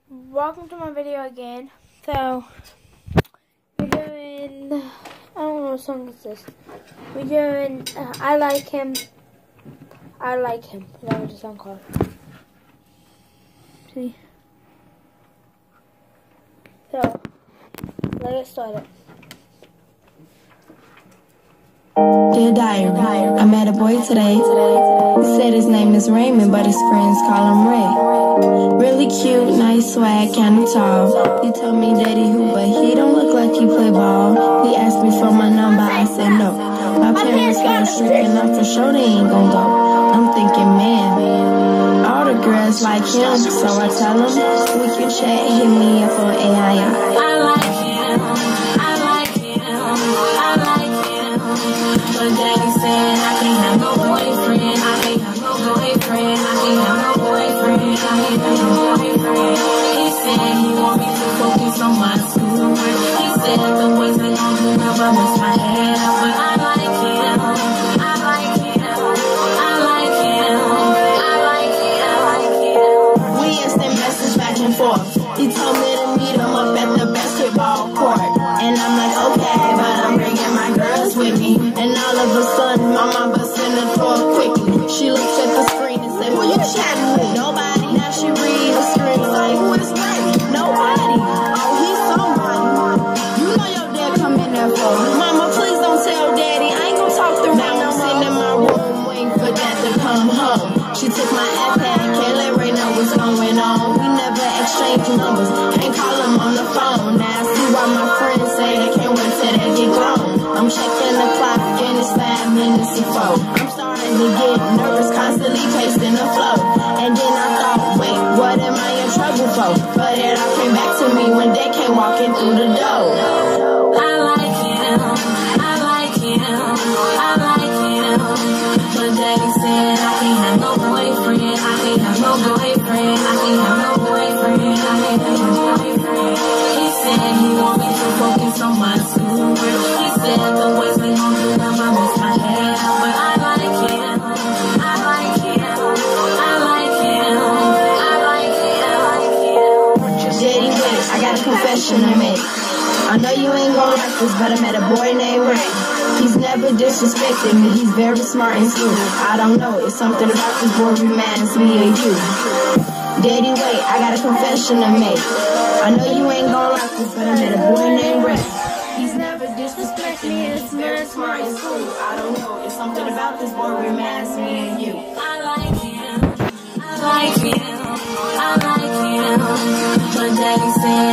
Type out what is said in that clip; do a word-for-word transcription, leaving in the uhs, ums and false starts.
Welcome to my video again. So, we're doing, I don't know what song is this. We're doing, uh, I Like Him, I Like Him. Is that what the song called? See? So, let's get started. Dear Diary, I met a boy today. He said his name is Raymond, but his friends call him Ray. Really cute, nice swag, kinda tall. He told me that he hoop, but he don't look like he play ball. He asked me for my number, I said no. My parents got stricken up for sure, they ain't gon' go. I'm thinking, man, all the girls like him, so I tell him we can chat, hit me up on A I I. I like him, I like him, I like him. But daddy said I can't have no boyfriend, I can't have no boyfriend, I can't have no boyfriend, I can't have no boyfriend. He said he want me to focus on my school. He said the boys ain't gon' do nothing but bust my head up. But I like him, I like him, I like him, I like him, I like him. We instant message back and forth. He told me to meet him up at the basketball court. And I'm like, okay, but I'm bringing my girls with me. And all of a sudden, my mom busts in the door quickly. She looks at the screen and said, who you chatting with? Nobody. Now she read the screen like, who is Ray? Nobody. Oh, he's somebody. You know your dad come in there for. Mama, please don't tell daddy. I ain't gonna talk to Ray. Now I'm sitting in my room waiting for dad to come home. She took my iPad and can't let Ray know what's going on. We never exchange numbers. Can't call him on the phone. Now I see why my friends say they can't wait till they get grown. I'm checking the clock and it's five minutes to four. I'm starting to get nervous, constantly pacing the floor. And then I thought, wait, what am I in trouble for? But it all came back to me when they came walking through the door. I like him, I like him, I like him. But daddy said I can't have no boyfriend, I can't have no boyfriend, I can't have no boyfriend, I can't have no boyfriend. He said he want me to focus on my school. He said the boys ain't gon' do nothing but bust my head up. But I like him, I like him, I like him, I like him, I like him. Daddy, wait, I got a confession to make. I know you ain't gon' like this, but I met a boy named Ray. He's never disrespected me, he's very smart and smooth. I don't know, it's something about this boy reminds me of you. Daddy, wait, I got a confession to make. I know you ain't gon' like this, but I met a boy named Ray. He's never disrespected me, he's very smart and smooth. I don't know, it's something about this boy reminds me of you. I like him, I like him, I like him. But daddy said